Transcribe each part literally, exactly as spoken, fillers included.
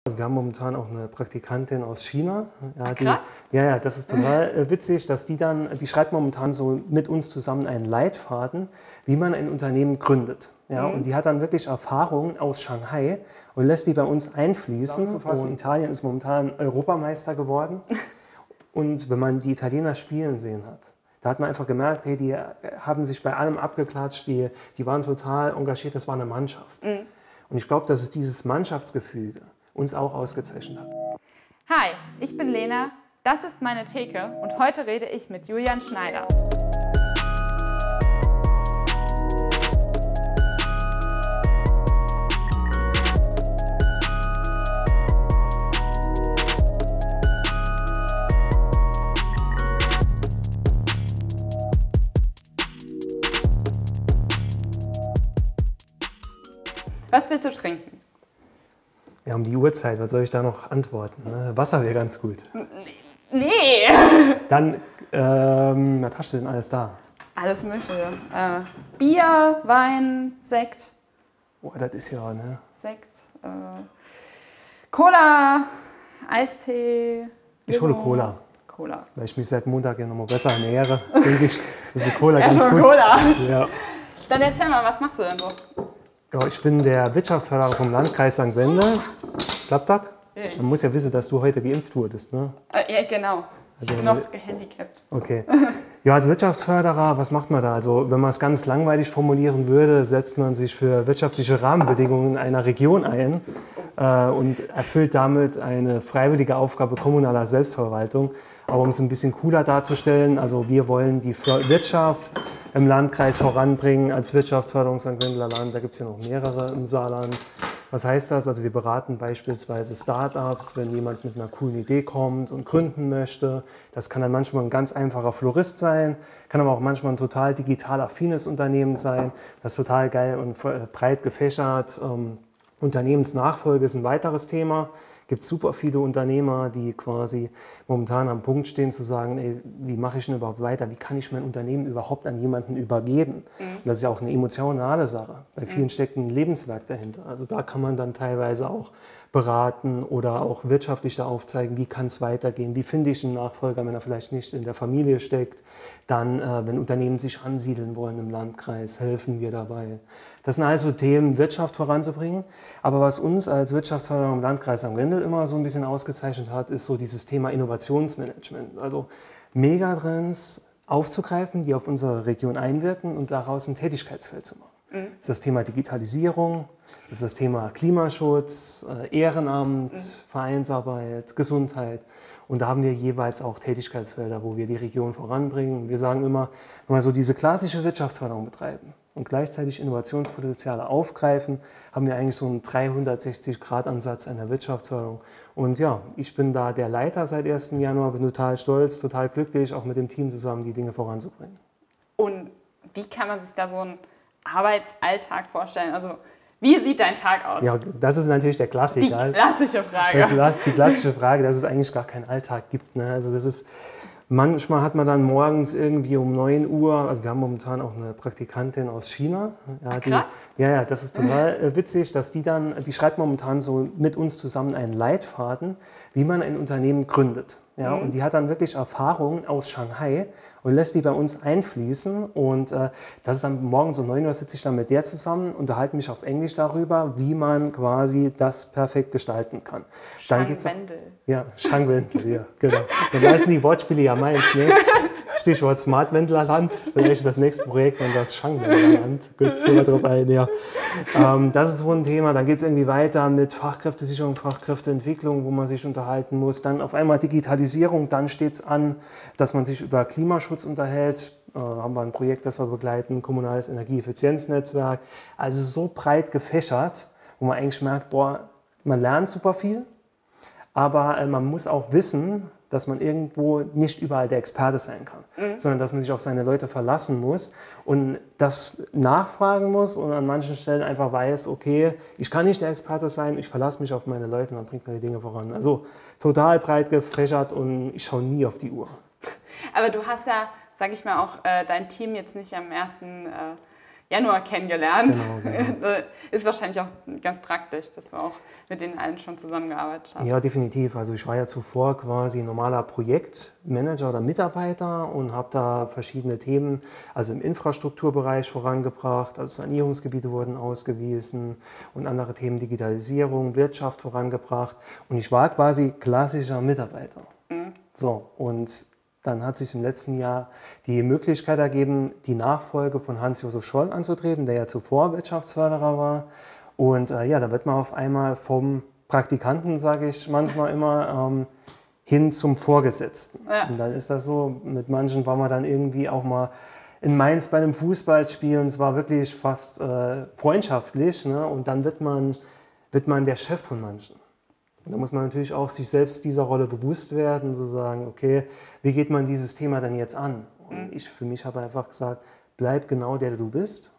Also wir haben momentan auch eine Praktikantin aus China. Ja, Ach, die, krass. ja, ja, das ist total äh, witzig, dass die dann, die schreibt momentan so mit uns zusammen einen Leitfaden, wie man ein Unternehmen gründet. Ja, Mhm. und die hat dann wirklich Erfahrungen aus Shanghai und lässt die bei uns einfließen. Und Italien ist momentan Europameister geworden. Und wenn man die Italiener spielen sehen hat, da hat man einfach gemerkt, hey, die haben sich bei allem abgeklatscht, die, die waren total engagiert, das war eine Mannschaft. Mhm. Und ich glaube, dass es dieses Mannschaftsgefüge uns auch ausgezeichnet hat. Hi, ich bin Lena, das ist meine Theke und heute rede ich mit Julian Schneider. Was willst du trinken? Wir haben die Uhrzeit, was soll ich da noch antworten? Ne? Wasser wäre ganz gut. Nee! Dann, ähm, was hast du denn alles da? Alles Mögliche. Äh, Bier, Wein, Sekt. Oh, das ist ja, ne? Sekt, äh, Cola, Eistee. Ich hole Limo. Cola, Cola. weil ich mich seit Montag ja nochmal besser ernähre. Denke ich, ist die Cola Ja, ganz schon gut. Cola. Ja. Dann erzähl mal, was machst du denn so? Ja, ich bin der Wirtschaftsförderer vom Landkreis Sankt Wendel. Klappt das? Ja. Man muss ja wissen, dass du heute geimpft wurdest, ne? Äh, ja, genau. Ich Also, bin noch gehandicapt. Okay. Ja, als Wirtschaftsförderer, was macht man da? Also, wenn man es ganz langweilig formulieren würde, setzt man sich für wirtschaftliche Rahmenbedingungen einer Region ein äh, und erfüllt damit eine freiwillige Aufgabe kommunaler Selbstverwaltung. Aber um es ein bisschen cooler darzustellen, also wir wollen die Wirtschaft im Landkreis voranbringen als Wirtschaftsförderung Sankt Wendeler Land. Da gibt es ja noch mehrere im Saarland. Was heißt das? Also wir beraten beispielsweise Startups, wenn jemand mit einer coolen Idee kommt und gründen möchte. Das kann dann manchmal ein ganz einfacher Florist sein, kann aber auch manchmal ein total digital affines Unternehmen sein. Das ist total geil und breit gefächert. Ähm, Unternehmensnachfolge ist ein weiteres Thema. Es gibt super viele Unternehmer, die quasi momentan am Punkt stehen zu sagen, ey, wie mache ich denn überhaupt weiter? Wie kann ich mein Unternehmen überhaupt an jemanden übergeben? Mhm. Und das ist ja auch eine emotionale Sache. Bei vielen mhm. steckt ein Lebenswerk dahinter. Also da kann man dann teilweise auch beraten oder auch wirtschaftlich da aufzeigen, wie kann es weitergehen, wie finde ich einen Nachfolger, wenn er vielleicht nicht in der Familie steckt. Dann, äh, wenn Unternehmen sich ansiedeln wollen im Landkreis, helfen wir dabei. Das sind also Themen, Wirtschaft voranzubringen. Aber was uns als Wirtschaftsförderung im Landkreis Sankt Wendel immer so ein bisschen ausgezeichnet hat, ist so dieses Thema Innovationsmanagement. Also Megatrends aufzugreifen, die auf unsere Region einwirken und daraus ein Tätigkeitsfeld zu machen. Mhm. Das ist das Thema Digitalisierung, das ist das Thema Klimaschutz, Ehrenamt, mhm. Vereinsarbeit, Gesundheit. Und da haben wir jeweils auch Tätigkeitsfelder, wo wir die Region voranbringen. Wir sagen immer, wenn wir so diese klassische Wirtschaftsförderung betreiben und gleichzeitig Innovationspotenziale aufgreifen, haben wir eigentlich so einen dreihundertsechzig Grad Ansatz einer Wirtschaftsförderung. Und ja, ich bin da der Leiter seit ersten Januar, bin total stolz, total glücklich, auch mit dem Team zusammen die Dinge voranzubringen. Und wie kann man sich da so einen Arbeitsalltag vorstellen? Also wie sieht dein Tag aus? Ja, das ist natürlich der Klassiker. Die klassische Frage. Die klassische Frage, dass es eigentlich gar keinen Alltag gibt. Ne? Also das ist, manchmal hat man dann morgens irgendwie um neun Uhr, also wir haben momentan auch eine Praktikantin aus China. Ja, Ach, die, krass. ja, ja, das ist total witzig, dass die dann, die schreibt momentan so mit uns zusammen einen Leitfaden, wie man ein Unternehmen gründet. Ja, mhm. Und die hat dann wirklich Erfahrungen aus Shanghai und lässt die bei uns einfließen. Und äh, das ist dann morgens um neun Uhr sitze ich dann mit der zusammen, unterhalte mich auf Englisch darüber, wie man quasi das perfekt gestalten kann. Schangwendel. Ja, Schangwendel, ja, genau. Dann heißen die Wortspiele ja meins, ne? Stichwort Smartwendlerland. Vielleicht ist das nächste Projekt dann das Schangwendlerland. Gut, gehen wir drauf ein, ja. Ähm, das ist so ein Thema. Dann geht es irgendwie weiter mit Fachkräftesicherung, Fachkräfteentwicklung, wo man sich unterhalten muss. Dann auf einmal Digitalisierung. Dann steht es an, dass man sich über Klimaschutz unterhält. Äh, haben wir ein Projekt, das wir begleiten, kommunales Energieeffizienznetzwerk. Also so breit gefächert, wo man eigentlich merkt, boah, man lernt super viel, aber äh, man muss auch wissen, dass man irgendwo nicht überall der Experte sein kann, mhm. sondern dass man sich auf seine Leute verlassen muss und das nachfragen muss und an manchen Stellen einfach weiß, okay, ich kann nicht der Experte sein, ich verlasse mich auf meine Leute und dann bringt man die Dinge voran. Also total breit gefächert und ich schaue nie auf die Uhr. Aber du hast ja, sag ich mal, auch äh, dein Team jetzt nicht am ersten äh, Januar kennengelernt. Genau, genau. Ist wahrscheinlich auch ganz praktisch, dass du auch mit denen allen schon zusammengearbeitet hast. Ja, definitiv. Also ich war ja zuvor quasi normaler Projektmanager oder Mitarbeiter und habe da verschiedene Themen, also im Infrastrukturbereich vorangebracht, also Sanierungsgebiete wurden ausgewiesen und andere Themen, Digitalisierung, Wirtschaft vorangebracht. Und ich war quasi klassischer Mitarbeiter. Mhm. So, und dann hat sich im letzten Jahr die Möglichkeit ergeben, die Nachfolge von Hans-Josef Scholl anzutreten, der ja zuvor Wirtschaftsförderer war. Und äh, ja, da wird man auf einmal vom Praktikanten, sage ich manchmal immer, ähm, hin zum Vorgesetzten. Ja. Und dann ist das so, mit manchen war man dann irgendwie auch mal in Mainz bei einem Fußballspiel und es war wirklich fast äh, freundschaftlich. Ne? Und dann wird man, wird man der Chef von manchen. Und da muss man natürlich auch sich selbst dieser Rolle bewusst werden, so sagen, okay, wie geht man dieses Thema dann jetzt an? Und ich für mich habe einfach gesagt, bleib genau der du bist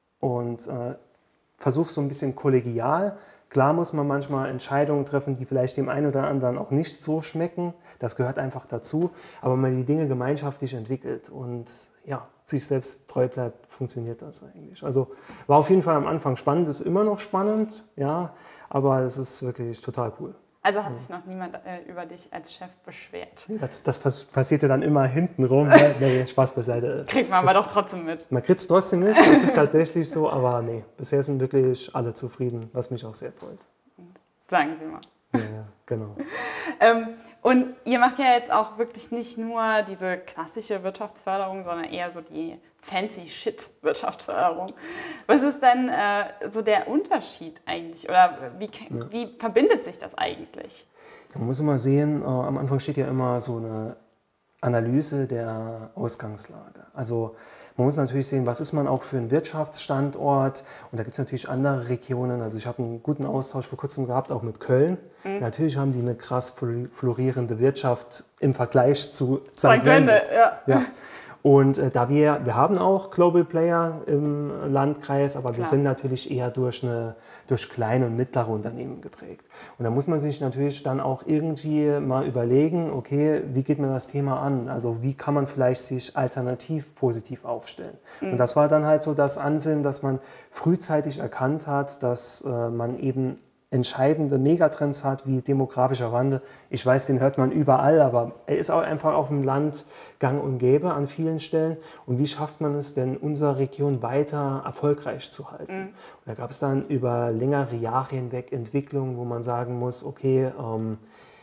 und äh, versuch so ein bisschen kollegial. Klar muss man manchmal Entscheidungen treffen, die vielleicht dem einen oder anderen auch nicht so schmecken. Das gehört einfach dazu. Aber wenn man die Dinge gemeinschaftlich entwickelt und ja, sich selbst treu bleibt, funktioniert das eigentlich. Also war auf jeden Fall am Anfang spannend, ist immer noch spannend, ja, aber es ist wirklich total cool. Also hat sich noch niemand äh, über dich als Chef beschwert? Das, das passierte dann immer hintenrum. Ne? Nee, Spaß beiseite. Kriegt man aber das, doch trotzdem mit. Man kriegt es trotzdem mit, das ist tatsächlich so, aber nee, bisher sind wirklich alle zufrieden, was mich auch sehr freut. Sagen Sie mal. Ja, ja, genau. ähm, und ihr macht ja jetzt auch wirklich nicht nur diese klassische Wirtschaftsförderung, sondern eher so die fancy shit Wirtschaftsförderung. Was ist denn äh, so der Unterschied eigentlich? Oder wie, ja. wie verbindet sich das eigentlich? Man muss immer sehen, äh, am Anfang steht ja immer so eine Analyse der Ausgangslage. Also man muss natürlich sehen, was ist man auch für ein Wirtschaftsstandort. Und da gibt es natürlich andere Regionen. Also ich habe einen guten Austausch vor kurzem gehabt, auch mit Köln. Mhm. Natürlich haben die eine krass florierende Wirtschaft im Vergleich zu Sankt Wende. Ja. Ja. Und äh, da wir, wir haben auch Global Player im Landkreis, aber Klar. wir sind natürlich eher durch, eine, durch kleine und mittlere Unternehmen geprägt. Und da muss man sich natürlich dann auch irgendwie mal überlegen, okay, wie geht man das Thema an? Also wie kann man vielleicht sich alternativ positiv aufstellen? Mhm. Und das war dann halt so das Ansinnen, dass man frühzeitig erkannt hat, dass äh, man eben entscheidende Megatrends hat, wie demografischer Wandel. Ich weiß, den hört man überall, aber er ist auch einfach auf dem Land gang und gäbe an vielen Stellen. Und wie schafft man es denn, unsere Region weiter erfolgreich zu halten? Mhm. Und da gab es dann über längere Jahre hinweg Entwicklungen, wo man sagen muss, okay, ähm,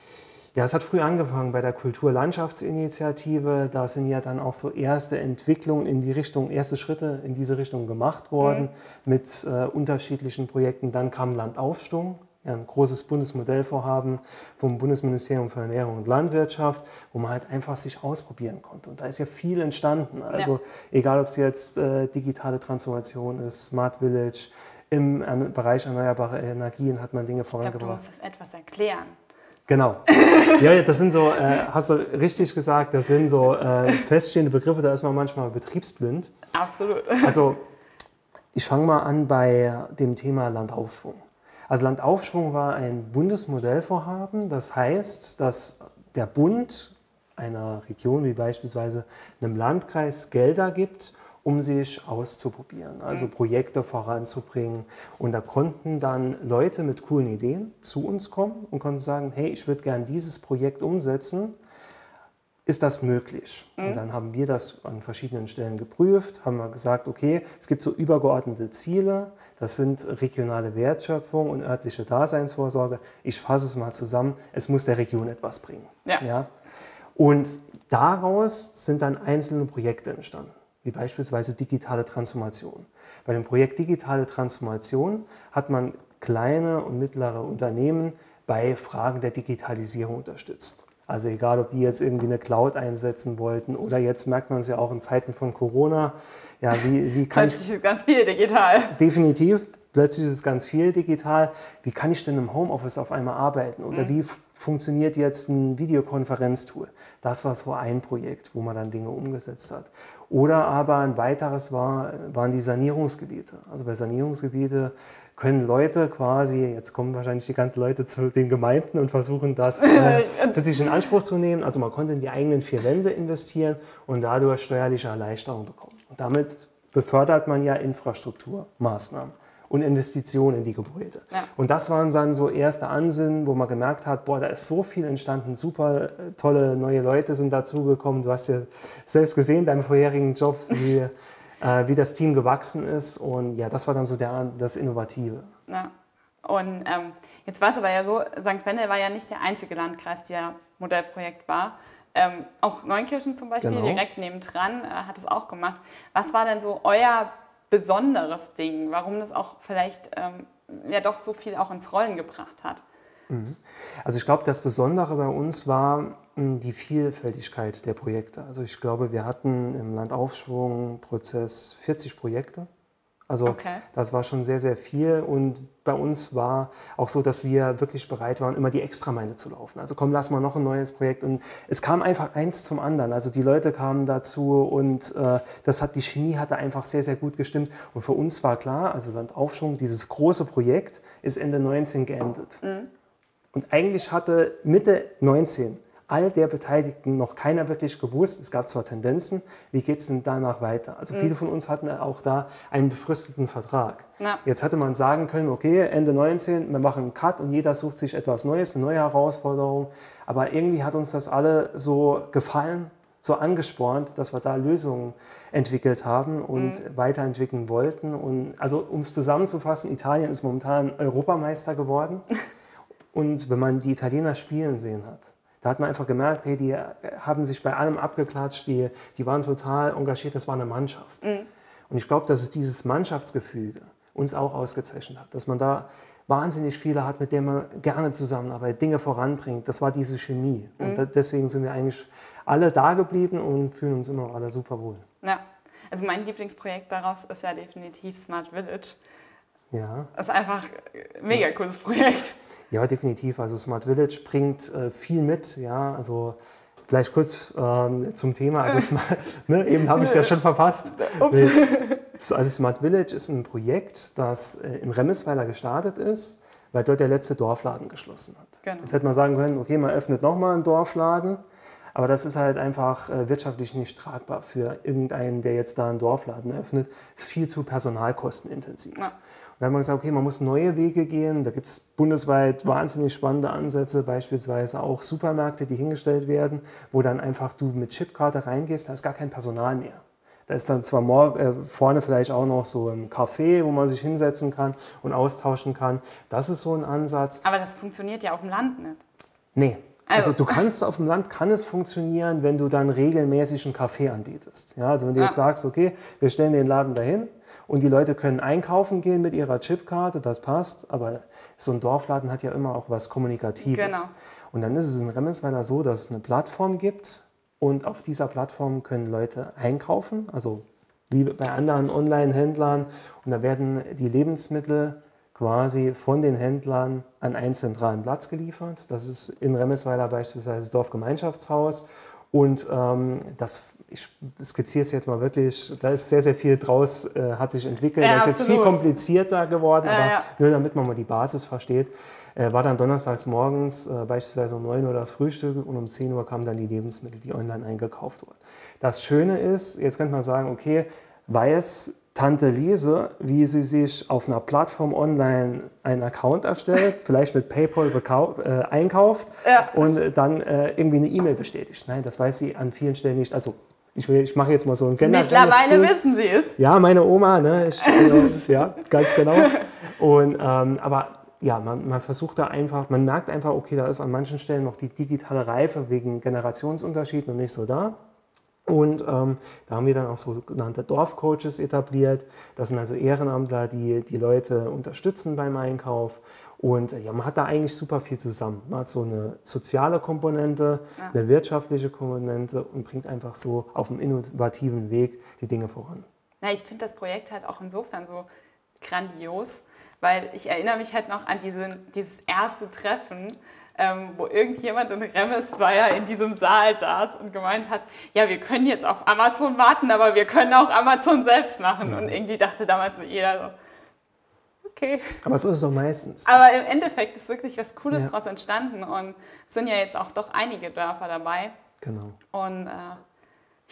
ja, es hat früh angefangen bei der Kulturlandschaftsinitiative. Da sind ja dann auch so erste Entwicklungen in die Richtung, erste Schritte in diese Richtung gemacht worden mhm. mit äh, unterschiedlichen Projekten. Dann kam Landaufschwung, ja, ein großes Bundesmodellvorhaben vom Bundesministerium für Ernährung und Landwirtschaft, wo man halt einfach sich ausprobieren konnte. Und da ist ja viel entstanden. Also ja. egal, ob es jetzt äh, digitale Transformation ist, Smart Village, im Bereich erneuerbare Energien hat man Dinge vorangebracht. Ich glaube, du musst das etwas erklären. Genau. Ja, das sind so, äh, hast du richtig gesagt, das sind so äh, feststehende Begriffe, da ist man manchmal betriebsblind. Absolut. Also ich fange mal an bei dem Thema Landaufschwung. Also Landaufschwung war ein Bundesmodellvorhaben, das heißt, dass der Bund einer Region wie beispielsweise einem Landkreis Gelder gibt, um sich auszuprobieren, also Projekte voranzubringen. Und da konnten dann Leute mit coolen Ideen zu uns kommen und konnten sagen, hey, ich würde gerne dieses Projekt umsetzen. Ist das möglich? Mhm. Und dann haben wir das an verschiedenen Stellen geprüft, haben wir gesagt, okay, es gibt so übergeordnete Ziele, das sind regionale Wertschöpfung und örtliche Daseinsvorsorge. Ich fasse es mal zusammen, es muss der Region etwas bringen. Ja. Ja? Und daraus sind dann einzelne Projekte entstanden, wie beispielsweise digitale Transformation. Bei dem Projekt Digitale Transformation hat man kleine und mittlere Unternehmen bei Fragen der Digitalisierung unterstützt. Also egal, ob die jetzt irgendwie eine Cloud einsetzen wollten oder jetzt merkt man es ja auch in Zeiten von Corona. Ja, wie, wie kann plötzlich ich, ist ganz viel digital. Definitiv, plötzlich ist ganz viel digital. Wie kann ich denn im Homeoffice auf einmal arbeiten? Oder mhm. wie funktioniert jetzt ein Videokonferenztool? Das war so ein Projekt, wo man dann Dinge umgesetzt hat. Oder aber ein weiteres war, waren die Sanierungsgebiete. Also bei Sanierungsgebiete können Leute quasi, jetzt kommen wahrscheinlich die ganzen Leute zu den Gemeinden und versuchen das äh, für sich in Anspruch zu nehmen. Also man konnte in die eigenen vier Wände investieren und dadurch steuerliche Erleichterung bekommen. Und damit befördert man ja Infrastrukturmaßnahmen und Investitionen in die Gebäude. Ja. Und das waren dann so erste Ansinnen, wo man gemerkt hat, boah, da ist so viel entstanden, super tolle neue Leute sind dazugekommen. Du hast ja selbst gesehen, deinem vorherigen Job, wie, äh, wie das Team gewachsen ist. Und ja, das war dann so der, das Innovative. Ja. Und ähm, jetzt war es aber ja so, Sankt Wendel war ja nicht der einzige Landkreis, der Modellprojekt war. Ähm, auch Neunkirchen zum Beispiel, Genau. direkt nebendran, äh, hat es auch gemacht. Was war denn so euer besonderes Ding, warum das auch vielleicht ähm, ja doch so viel auch ins Rollen gebracht hat? Also ich glaube, das Besondere bei uns war mh, die Vielfältigkeit der Projekte. Also ich glaube, wir hatten im Landaufschwung-Prozess vierzig Projekte. Also Okay. das war schon sehr, sehr viel und bei uns war auch so, dass wir wirklich bereit waren, immer die Extrameile zu laufen. Also komm, lass mal noch ein neues Projekt und es kam einfach eins zum anderen. Also die Leute kamen dazu und äh, das hat, die Chemie hatte einfach sehr, sehr gut gestimmt und für uns war klar, also Landaufschwung, dieses große Projekt ist Ende neunzehn geendet. Mhm. Und eigentlich hatte Mitte neunzehn all der Beteiligten noch keiner wirklich gewusst. Es gab zwar Tendenzen, wie geht es denn danach weiter? Also viele von uns hatten auch da einen befristeten Vertrag. Ja. Jetzt hätte man sagen können, okay, Ende neunzehn, wir machen einen Cut und jeder sucht sich etwas Neues, eine neue Herausforderung. Aber irgendwie hat uns das alle so gefallen, so angespornt, dass wir da Lösungen entwickelt haben und mhm. weiterentwickeln wollten. Und also um es zusammenzufassen, Italien ist momentan Europameister geworden. Und wenn man die Italiener spielen sehen hat, da hat man einfach gemerkt, hey, die haben sich bei allem abgeklatscht, die, die waren total engagiert, das war eine Mannschaft. Mhm. Und ich glaube, dass es dieses Mannschaftsgefüge uns auch ausgezeichnet hat, dass man da wahnsinnig viele hat, mit denen man gerne zusammenarbeitet, Dinge voranbringt. Das war diese Chemie. Mhm. Und da, deswegen sind wir eigentlich alle da geblieben und fühlen uns immer noch alle super wohl. Ja, also mein Lieblingsprojekt daraus ist ja definitiv Smart Village. Ja. Das ist einfach ein mega ja. cooles Projekt. Ja, definitiv. Also Smart Village bringt äh, viel mit. Ja, also vielleicht kurz ähm, zum Thema. Also Smart, ne, eben habe ich es ja schon verpasst. Ups. Also Smart Village ist ein Projekt, das äh, in Remmisweiler gestartet ist, weil dort der letzte Dorfladen geschlossen hat. Genau. Jetzt hätte man sagen können, okay, man öffnet nochmal einen Dorfladen. Aber das ist halt einfach äh, wirtschaftlich nicht tragbar für irgendeinen, der jetzt da einen Dorfladen eröffnet. Ist viel zu personalkostenintensiv. Ja. Und dann haben wir gesagt, okay, man muss neue Wege gehen. Da gibt es bundesweit wahnsinnig spannende Ansätze, beispielsweise auch Supermärkte, die hingestellt werden, wo dann einfach du mit Chipkarte reingehst, da ist gar kein Personal mehr. Da ist dann zwar morgen, äh, vorne vielleicht auch noch so ein Café, wo man sich hinsetzen kann und austauschen kann. Das ist so ein Ansatz. Aber das funktioniert ja auf dem Land nicht. Nee. Also, also du kannst auf dem Land, kann es funktionieren, wenn du dann regelmäßig einen Kaffee anbietest. Ja, also wenn du ja. jetzt sagst, okay, wir stellen den Laden dahin und die Leute können einkaufen gehen mit ihrer Chipkarte, das passt, aber so ein Dorfladen hat ja immer auch was Kommunikatives. Genau. Und dann ist es in Remmisweiler so, dass es eine Plattform gibt und auf dieser Plattform können Leute einkaufen, also wie bei anderen Online-Händlern und da werden die Lebensmittel quasi von den Händlern an einen zentralen Platz geliefert. Das ist in Remmisweiler beispielsweise das Dorfgemeinschaftshaus. Und ähm, das, ich skizziere es jetzt mal wirklich, da ist sehr, sehr viel draus, äh, hat sich entwickelt. Ja, das ist absolut. jetzt viel komplizierter geworden, ja, aber ja. nur damit man mal die Basis versteht. Äh, war dann donnerstags morgens äh, beispielsweise um neun Uhr das Frühstück und um zehn Uhr kamen dann die Lebensmittel, die online eingekauft wurden. Das Schöne ist, jetzt könnte man sagen, okay, weiß Tante Lise, wie sie sich auf einer Plattform online einen Account erstellt, vielleicht mit PayPal äh, einkauft ja. und dann äh, irgendwie eine E-Mail bestätigt. Nein, das weiß sie an vielen Stellen nicht. Also ich, will, ich mache jetzt mal so ein generelles Mittlerweile Bild. Wissen Sie es. Ja, meine Oma, ne? Ich, äh, ja, ganz genau. Und, ähm, aber ja, man, man versucht da einfach, man merkt einfach, okay, da ist an manchen Stellen noch die digitale Reife wegen Generationsunterschieden noch nicht so da. Und ähm, da haben wir dann auch sogenannte Dorfcoaches etabliert. Das sind also Ehrenamtler, die die Leute unterstützen beim Einkauf. Und ja, man hat da eigentlich super viel zusammen. Man hat so eine soziale Komponente, ja. eine wirtschaftliche Komponente und bringt einfach so auf einem innovativen Weg die Dinge voran. Na, ich finde das Projekt halt auch insofern so grandios, weil ich erinnere mich halt noch an diese, dieses erste Treffen, Ähm, wo irgendjemand in Remmisweiler in diesem Saal saß und gemeint hat, ja, wir können jetzt auf Amazon warten, aber wir können auch Amazon selbst machen. Ja. Und irgendwie dachte damals so jeder so, okay. Aber so ist es doch meistens. Aber im Endeffekt ist wirklich was Cooles ja. daraus entstanden und es sind ja jetzt auch doch einige Dörfer dabei. Genau. Und äh,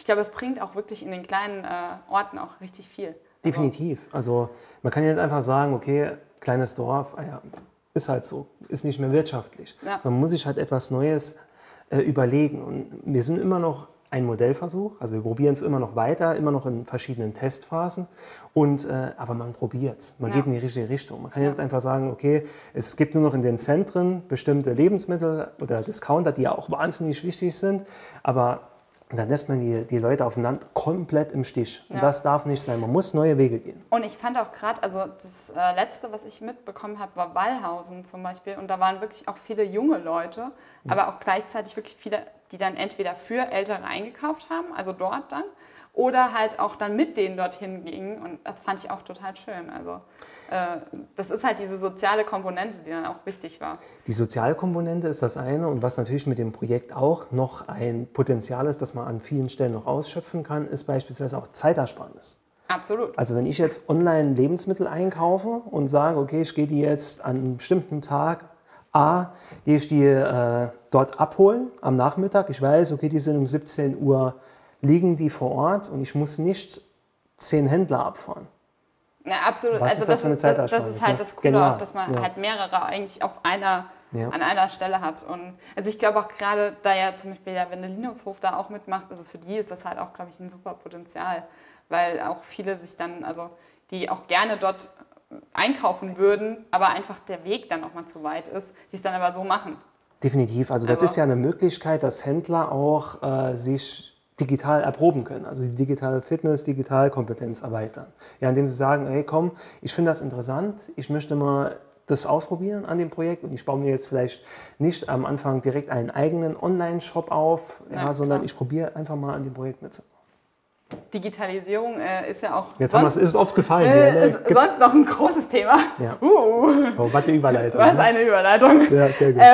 ich glaube, es bringt auch wirklich in den kleinen äh, Orten auch richtig viel. Definitiv. Also man kann ja nicht einfach sagen, okay, kleines Dorf, ah ja, ist halt so, ist nicht mehr wirtschaftlich. Ja. Sondern man muss sich halt etwas Neues äh, überlegen. Und wir sind immer noch ein Modellversuch, also wir probieren es immer noch weiter, immer noch in verschiedenen Testphasen. Und, äh, aber man probiert es, man Ja. geht in die richtige Richtung. Man kann ja nicht einfach sagen, okay, es gibt nur noch in den Zentren bestimmte Lebensmittel oder Discounter, die ja auch wahnsinnig wichtig sind, aber dann lässt man die, die Leute auf dem Land komplett im Stich. Und Ja. das darf nicht sein, man muss neue Wege gehen. Und ich fand auch gerade, also das äh, Letzte, was ich mitbekommen habe, war Wallhausen zum Beispiel. Und da waren wirklich auch viele junge Leute, ja. aber auch gleichzeitig wirklich viele, die dann entweder für Ältere eingekauft haben, also dort dann, oder halt auch dann mit denen dorthin gingen. Und das fand ich auch total schön. Also äh, das ist halt diese soziale Komponente, die dann auch wichtig war. Die soziale Komponente ist das eine und was natürlich mit dem Projekt auch noch ein Potenzial ist, das man an vielen Stellen noch ausschöpfen kann, ist beispielsweise auch Zeitersparnis. Absolut. Also wenn ich jetzt online Lebensmittel einkaufe und sage, okay, ich gehe die jetzt an einem bestimmten Tag A, gehe ich die äh, dort abholen am Nachmittag. Ich weiß, okay, die sind um siebzehn Uhr liegen die vor Ort und ich muss nicht zehn Händler abfahren. Ja, absolut. Was also ist das für eine das, das Zeitersparnis, ist halt ne? das Coole Genial. auch, dass man Ja. halt mehrere eigentlich auf einer, Ja. an einer Stelle hat. Und also ich glaube auch gerade, da ja zum Beispiel der Wendelinushof da auch mitmacht, also für die ist das halt auch, glaube ich, ein super Potenzial, weil auch viele sich dann, also die auch gerne dort einkaufen würden, aber einfach der Weg dann auch mal zu weit ist, die es dann aber so machen. Definitiv. Also, Also das ist ja eine Möglichkeit, dass Händler auch äh, sich digital erproben können, also die digitale Fitness, Digitalkompetenz erweitern. Ja, indem sie sagen, hey komm, ich finde das interessant, ich möchte mal das ausprobieren an dem Projekt und ich baue mir jetzt vielleicht nicht am Anfang direkt einen eigenen Online-Shop auf, ja, Ja, sondern klar. ich probiere einfach mal an dem Projekt mitzumachen. Digitalisierung äh, ist ja auch Jetzt haben wir es, sonst, ist es oft gefallen. äh, hier, ne? ist sonst noch ein großes Thema. Ja. Uh, Oh, was eine Überleitung. was ne? eine Überleitung. Ja, sehr gut. Äh,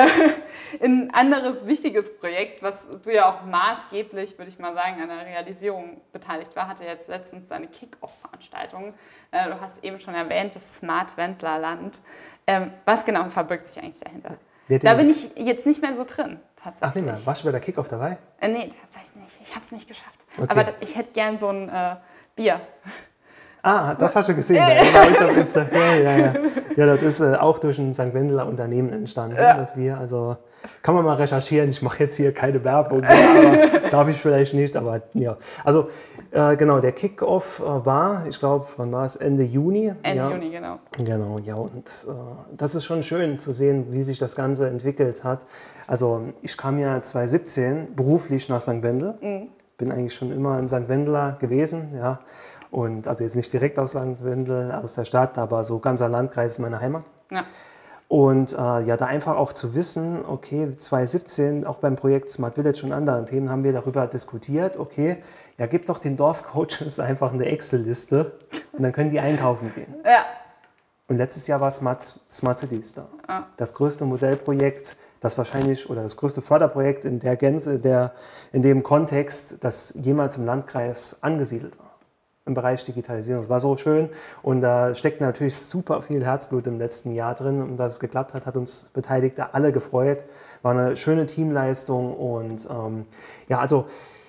ein anderes wichtiges Projekt, was du ja auch maßgeblich, würde ich mal sagen, an der Realisierung beteiligt war, hatte jetzt letztens eine Kick-Off-Veranstaltung. Äh, du hast eben schon erwähnt, das Smart Wendlerland. Ähm, was genau verbirgt sich eigentlich dahinter? Wer hat Da den- bin ich jetzt nicht mehr so drin, tatsächlich. Ach nee, mal, warst du bei der Kickoff dabei? Äh, nee, tatsächlich nicht. Ich habe es nicht geschafft. Okay. Aber ich hätte gern so ein äh, Bier. Ah, das hast du gesehen, ja, bei uns auf Insta. Ja, ja, ja. Ja, das ist äh, auch durch ein Sankt Wendeler Unternehmen entstanden, Ja. das Bier. Also kann man mal recherchieren. Ich mache jetzt hier keine Werbung, ja, aber darf ich vielleicht nicht. Aber ja, also äh, genau, der Kickoff äh, war, ich glaube, wann war es? Ende Juni. Ende ja. Juni, genau. Genau, ja, und äh, das ist schon schön zu sehen, wie sich das Ganze entwickelt hat. Also ich kam ja zwanzig siebzehn beruflich nach Sankt Wendel, Mhm. bin eigentlich schon immer in Sankt Wendeler gewesen, ja. Und also jetzt nicht direkt aus Sankt Wendel, aus der Stadt, aber so ganzer Landkreis ist meine Heimat. Ja. Und äh, ja, da einfach auch zu wissen, okay, zwanzig siebzehn, auch beim Projekt Smart Village und anderen Themen haben wir darüber diskutiert, okay, ja, gib doch den Dorfcoaches einfach eine Excel-Liste und dann können die einkaufen gehen. Ja. Und letztes Jahr war Smart, Smart Cities da. Ah. Das größte Modellprojekt, das wahrscheinlich, oder das größte Förderprojekt in der Gänze, der, in dem Kontext, das jemals im Landkreis angesiedelt war. Im Bereich Digitalisierung. Es war so schön und da steckt natürlich super viel Herzblut im letzten Jahr drin. Und dass es geklappt hat, hat uns Beteiligte alle gefreut. War eine schöne Teamleistung und ähm, ja, also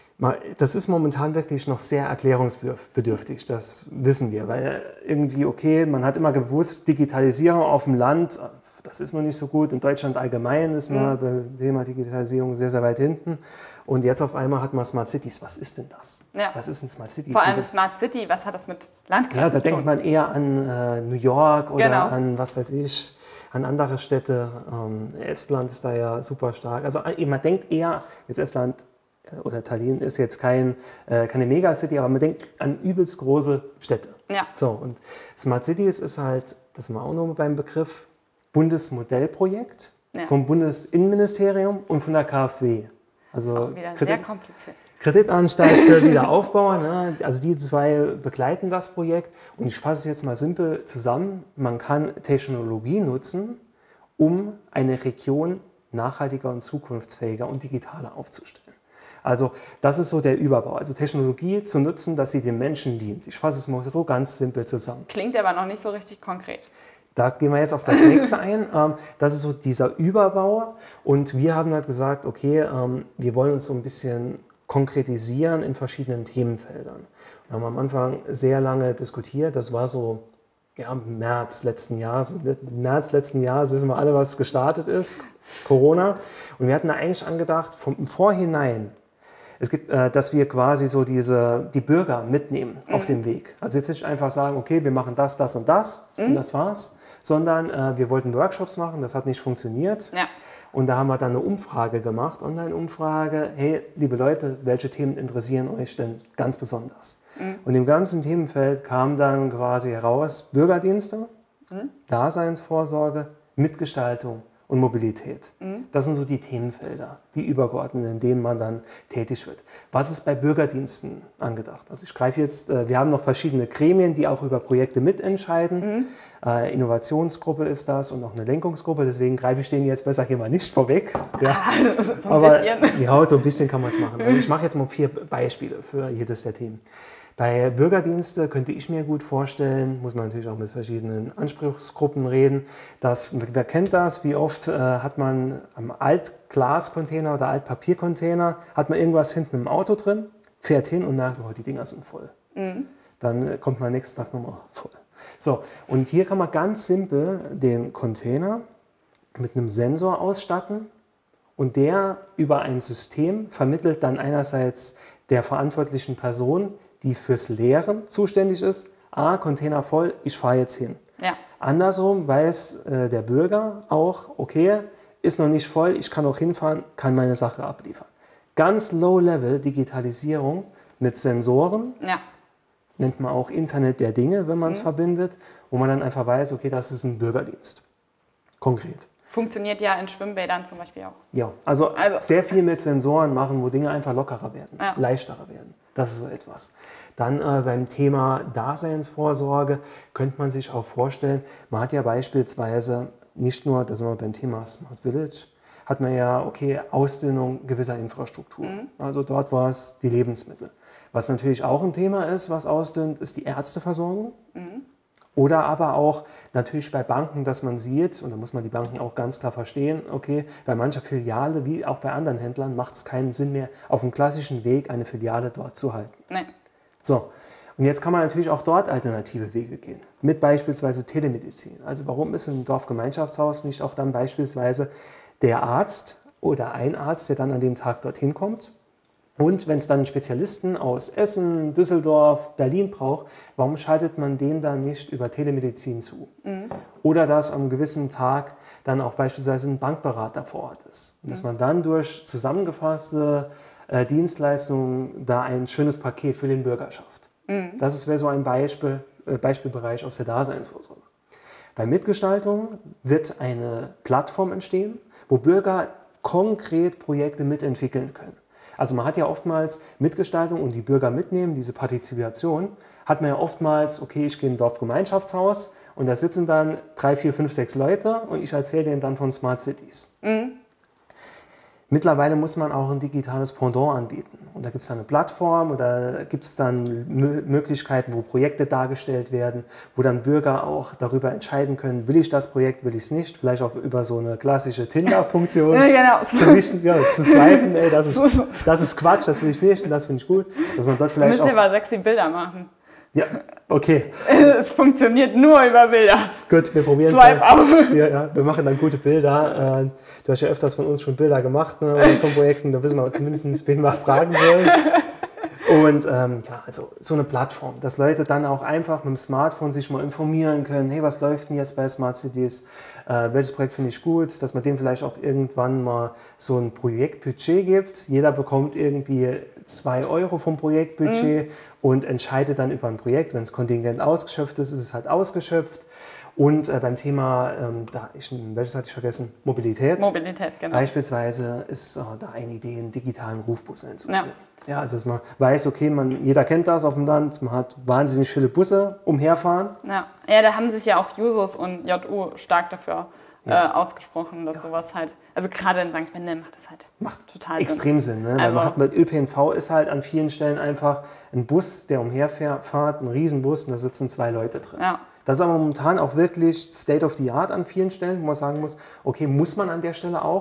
das ist momentan wirklich noch sehr erklärungsbedürftig, das wissen wir, weil irgendwie, okay, man hat immer gewusst, Digitalisierung auf dem Land, das ist noch nicht so gut. In Deutschland allgemein ist man mhm. beim Thema Digitalisierung sehr, sehr weit hinten. Und jetzt auf einmal hat man Smart Cities. Was ist denn das? Ja. Was ist ein Smart Cities? Vor allem Smart City, was hat das mit Landkreis Ja, da zu tun? denkt man eher an äh, New York oder Genau. an, was weiß ich, an andere Städte. Ähm, Estland ist da ja super stark. Also äh, man denkt eher, jetzt Estland oder Tallinn ist jetzt kein, äh, keine Megacity, aber man denkt an übelst große Städte. Ja. So, und Smart Cities ist halt, das sind wir auch noch beim Begriff, Bundesmodellprojekt Ja. vom Bundesinnenministerium und von der K f W. Also Auch wieder Kredit, sehr kompliziert. Kreditanstalt für Wiederaufbau. Ne? Also die zwei begleiten das Projekt. Und ich fasse es jetzt mal simpel zusammen. Man kann Technologie nutzen, um eine Region nachhaltiger und zukunftsfähiger und digitaler aufzustellen. Also das ist so der Überbau. Also Technologie zu nutzen, dass sie den Menschen dient. Ich fasse es mal so ganz simpel zusammen. Klingt aber noch nicht so richtig konkret. Da gehen wir jetzt auf das nächste ein. Ähm, Das ist so dieser Überbau. Und wir haben halt gesagt, okay, ähm, wir wollen uns so ein bisschen konkretisieren in verschiedenen Themenfeldern. Wir haben am Anfang sehr lange diskutiert, das war so ja, März letzten Jahres. Im März letzten Jahres wissen wir alle, was gestartet ist, Corona. Und wir hatten da eigentlich angedacht, vom im Vorhinein, es gibt, äh, dass wir quasi so diese, die Bürger mitnehmen mhm. auf dem Weg. Also jetzt nicht einfach sagen, okay, wir machen das, das und das mhm. und das war's, sondern äh, wir wollten Workshops machen, das hat nicht funktioniert. Ja. Und da haben wir dann eine Umfrage gemacht, Online-Umfrage, hey, liebe Leute, welche Themen interessieren euch denn ganz besonders? Mhm. Und im ganzen Themenfeld kam dann quasi heraus Bürgerdienste, mhm. Daseinsvorsorge, Mitgestaltung und Mobilität. Mhm. Das sind so die Themenfelder, die übergeordneten, in denen man dann tätig wird. Was ist bei Bürgerdiensten angedacht? Also ich greife jetzt, äh, wir haben noch verschiedene Gremien, die auch über Projekte mitentscheiden. Mhm. Äh, Innovationsgruppe ist das und auch eine Lenkungsgruppe, deswegen greife ich denen jetzt besser hier mal nicht vorweg. Ja. so ein Aber, bisschen. Ja, so ein bisschen kann man es machen. Also ich mache jetzt mal vier Beispiele für jedes der Themen. Bei Bürgerdienste könnte ich mir gut vorstellen, muss man natürlich auch mit verschiedenen Anspruchsgruppen reden, dass, wer kennt das, wie oft äh, hat man am Altglascontainer oder Altpapiercontainer, hat man irgendwas hinten im Auto drin, fährt hin und merkt, oh, die Dinger sind voll. Mhm. Dann äh, kommt man nächsten Tag nochmal voll. So, und hier kann man ganz simpel den Container mit einem Sensor ausstatten und der über ein System vermittelt dann einerseits der verantwortlichen Person, die fürs Leeren zuständig ist, ah, Container voll, ich fahre jetzt hin. Ja. Andersrum weiß äh, der Bürger auch, okay, ist noch nicht voll, ich kann auch hinfahren, kann meine Sache abliefern. Ganz Low-Level Digitalisierung mit Sensoren, ja. nennt man auch Internet der Dinge, wenn man es mhm. verbindet, wo man dann einfach weiß, okay, das ist ein Bürgerdienst. Konkret. Funktioniert ja in Schwimmbädern zum Beispiel auch. Ja, also, also. sehr viel mit Sensoren machen, wo Dinge einfach lockerer werden, ja. leichterer werden. Das ist so etwas. Dann äh, beim Thema Daseinsvorsorge könnte man sich auch vorstellen, man hat ja beispielsweise nicht nur, da sind wir beim Thema Smart Village, hat man ja, okay, Ausdünnung gewisser Infrastruktur. Mhm. Also dort war es die Lebensmittel. Was natürlich auch ein Thema ist, was ausdünnt, ist die Ärzteversorgung. Mhm. Oder aber auch natürlich bei Banken, dass man sieht, und da muss man die Banken auch ganz klar verstehen, okay, bei mancher Filiale, wie auch bei anderen Händlern, macht es keinen Sinn mehr, auf dem klassischen Weg eine Filiale dort zu halten. Nein. So, und jetzt kann man natürlich auch dort alternative Wege gehen, mit beispielsweise Telemedizin. Also warum ist im Dorfgemeinschaftshaus nicht auch dann beispielsweise der Arzt oder ein Arzt, der dann an dem Tag dorthin kommt? Und wenn es dann Spezialisten aus Essen, Düsseldorf, Berlin braucht, warum schaltet man den dann nicht über Telemedizin zu? Mhm. Oder dass am gewissen Tag dann auch beispielsweise ein Bankberater vor Ort ist. Und dass man dann durch zusammengefasste äh, Dienstleistungen da ein schönes Paket für den Bürger schafft. Mhm. Das wäre so ein Beispiel, äh, Beispielbereich aus der Daseinsvorsorge. Bei Mitgestaltung wird eine Plattform entstehen, wo Bürger konkret Projekte mitentwickeln können. Also man hat ja oftmals Mitgestaltung und die Bürger mitnehmen, diese Partizipation, hat man ja oftmals, okay, ich gehe in ein Dorfgemeinschaftshaus und da sitzen dann drei, vier, fünf, sechs Leute und ich erzähle denen dann von Smart Cities. Mhm. Mittlerweile muss man auch ein digitales Pendant anbieten. Und da gibt es dann eine Plattform oder gibt es dann Möglichkeiten, wo Projekte dargestellt werden, wo dann Bürger auch darüber entscheiden können, will ich das Projekt, will ich es nicht. Vielleicht auch über so eine klassische Tinder-Funktion. Ja, genau. Zu, mischen, ja, zu swipen, ey, das ist, das ist Quatsch, das will ich nicht und das finde ich gut. Dass man dort vielleicht wir müssen ja mal sexy Bilder machen. Ja, okay. Es funktioniert nur über Bilder. Gut, wir probieren es. Swipe auf. Ja, ja, wir machen dann gute Bilder. Du hast ja öfters von uns schon Bilder gemacht, ne, oder von Projekten, da wissen wir zumindest, wen wir fragen sollen. Und ähm, ja, also so eine Plattform, dass Leute dann auch einfach mit dem Smartphone sich mal informieren können, hey, was läuft denn jetzt bei Smart Cities, äh, welches Projekt finde ich gut, dass man dem vielleicht auch irgendwann mal so ein Projektbudget gibt. Jeder bekommt irgendwie zwei Euro vom Projektbudget mhm. und entscheidet dann über ein Projekt. Wenn das Kontingent ausgeschöpft ist, ist es halt ausgeschöpft. Und äh, beim Thema, ähm, da ich, welches hatte ich vergessen? Mobilität. Mobilität, genau. Beispielsweise ist äh, da eine Idee, einen digitalen Rufbus einzuführen. Ja. Ja, also dass man weiß, okay, man, jeder kennt das auf dem Land, man hat wahnsinnig viele Busse umherfahren. Ja, ja, da haben sich ja auch Jusos und J U stark dafür ja. äh, ausgesprochen, dass ja. sowas halt, also gerade in Sankt Wendel macht das halt macht total extrem Sinn. Sinn ne? Also Weil man hat mit Ö P N V ist halt an vielen Stellen einfach ein Bus, der umherfährt, ein Riesenbus und da sitzen zwei Leute drin. Ja. Das ist aber momentan auch wirklich State of the Art an vielen Stellen, wo man sagen muss, okay, muss man an der Stelle auch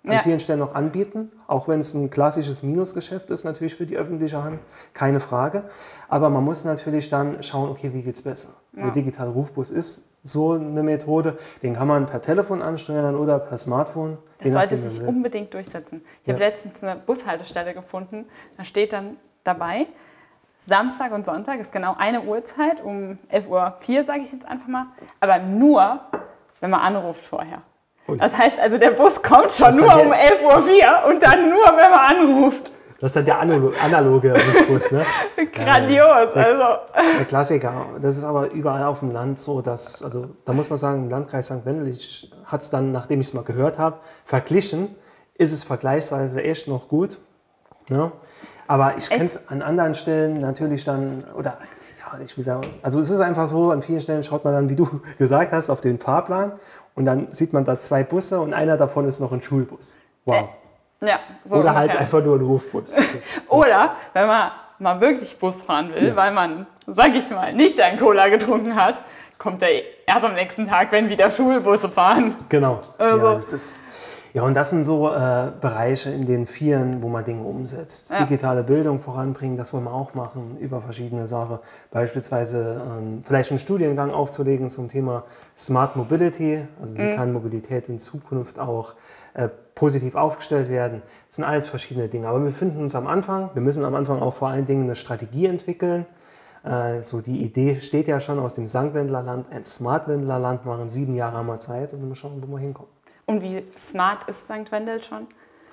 an Ja. vielen Stellen noch anbieten, auch wenn es ein klassisches Minusgeschäft ist, natürlich für die öffentliche Hand, keine Frage. Aber man muss natürlich dann schauen, okay, wie geht es besser? Ja. Der digitale Rufbus ist so eine Methode, den kann man per Telefon ansteuern oder per Smartphone. Das je sollte nachdem, sich wie man will. unbedingt durchsetzen. Ich Ja. habe letztens eine Bushaltestelle gefunden, da steht dann dabei, Samstag und Sonntag ist genau eine Uhrzeit, um elf Uhr vier, sage ich jetzt einfach mal, aber nur, wenn man anruft vorher. Ui. Das heißt also, der Bus kommt schon Das ist nur dann um der- elf Uhr vier und dann nur, wenn man anruft. Das ist dann der analo- analoge Rufbus, ne? Grandios, also. Der Klassiker. Das ist aber überall auf dem Land so, dass, also da muss man sagen, im Landkreis Sankt Wendel, ich hat es dann, nachdem ich es mal gehört habe, verglichen, ist es vergleichsweise echt noch gut. Ne? Aber ich kenne es an anderen Stellen natürlich dann, oder ja, ich will da, also es ist einfach so, an vielen Stellen schaut man dann, wie du gesagt hast, auf den Fahrplan und dann sieht man da zwei Busse und einer davon ist noch ein Schulbus. Wow. Ja, so Oder halt ungefähr. einfach nur ein Rufbus. Oder wenn man mal wirklich Bus fahren will, Ja. weil man, sag ich mal, nicht ein Cola getrunken hat, kommt er erst am nächsten Tag, wenn wieder Schulbusse fahren. Genau. Also- Ja, das ist, ja, und das sind so äh, Bereiche in den Vieren, wo man Dinge umsetzt. Ja. Digitale Bildung voranbringen, das wollen wir auch machen über verschiedene Sachen. Beispielsweise ähm, vielleicht einen Studiengang aufzulegen zum Thema Smart Mobility, also wie kann Mobilität in Zukunft auch äh, positiv aufgestellt werden. Das sind alles verschiedene Dinge. Aber wir befinden uns am Anfang. Wir müssen am Anfang auch vor allen Dingen eine Strategie entwickeln. Äh, so die Idee steht ja schon aus dem Sankt Wendler Land, ein Smart Wendler Land machen. Sieben Jahre haben wir Zeit und wir schauen, wo wir hinkommen. Und wie smart ist Sankt Wendel schon?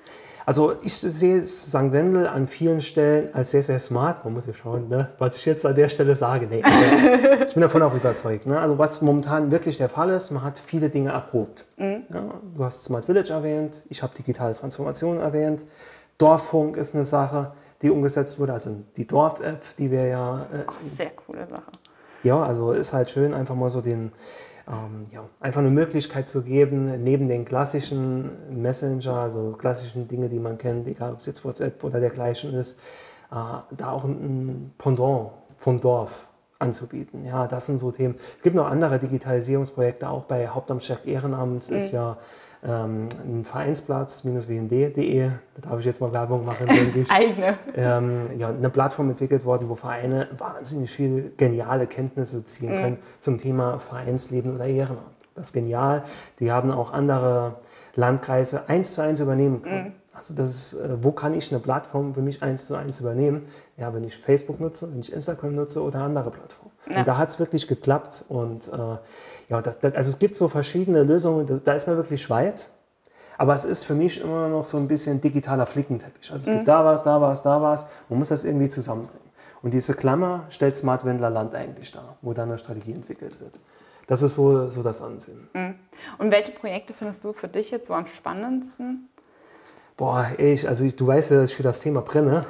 Also ich sehe Sankt Wendel an vielen Stellen als sehr, sehr smart. Man muss ja schauen, ne, was ich jetzt an der Stelle sage. Nee, also, ich bin davon auch überzeugt. Ne? Also was momentan wirklich der Fall ist, man hat viele Dinge erprobt. Ja, du hast Smart Village erwähnt, ich habe digitale Transformation erwähnt. Dorffunk ist eine Sache, die umgesetzt wurde, also die Dorf-App, die wir ja... Äh, Ach, sehr coole Sache. ja, also ist halt schön, einfach mal so den... Ähm, ja, einfach eine Möglichkeit zu geben, neben den klassischen Messenger, also klassischen Dinge, die man kennt, egal ob es jetzt WhatsApp oder dergleichen ist, äh, da auch ein Pendant vom Dorf anzubieten. Ja, das sind so Themen. Es gibt noch andere Digitalisierungsprojekte, auch bei Hauptamt Stärkt Ehrenamt ist ja ähm, ein Vereinsplatz, minus w n d punkt d e, da darf ich jetzt mal Werbung machen, denke ich. Eigene. ähm, ja, eine Plattform entwickelt worden, wo Vereine wahnsinnig viel geniale Kenntnisse ziehen können zum Thema Vereinsleben oder Ehrenamt. Das ist genial. Die haben auch andere Landkreise eins zu eins übernehmen können. Also das ist, äh, wo kann ich eine Plattform für mich eins zu eins übernehmen? Ja, wenn ich Facebook nutze, wenn ich Instagram nutze oder andere Plattformen. Ja. Und da hat es wirklich geklappt. Und äh, ja, das, das, also es gibt so verschiedene Lösungen, da, da ist man wirklich weit. Aber es ist für mich immer noch so ein bisschen digitaler Flickenteppich. Also es gibt da was, da was, da was. Man muss das irgendwie zusammenbringen. Und diese Klammer stellt Smart Wendler Land eigentlich dar, wo dann eine Strategie entwickelt wird. Das ist so, so das Ansinnen. Und welche Projekte findest du für dich jetzt so am spannendsten? Boah, ich, also ich, du weißt ja, dass ich für das Thema brenne.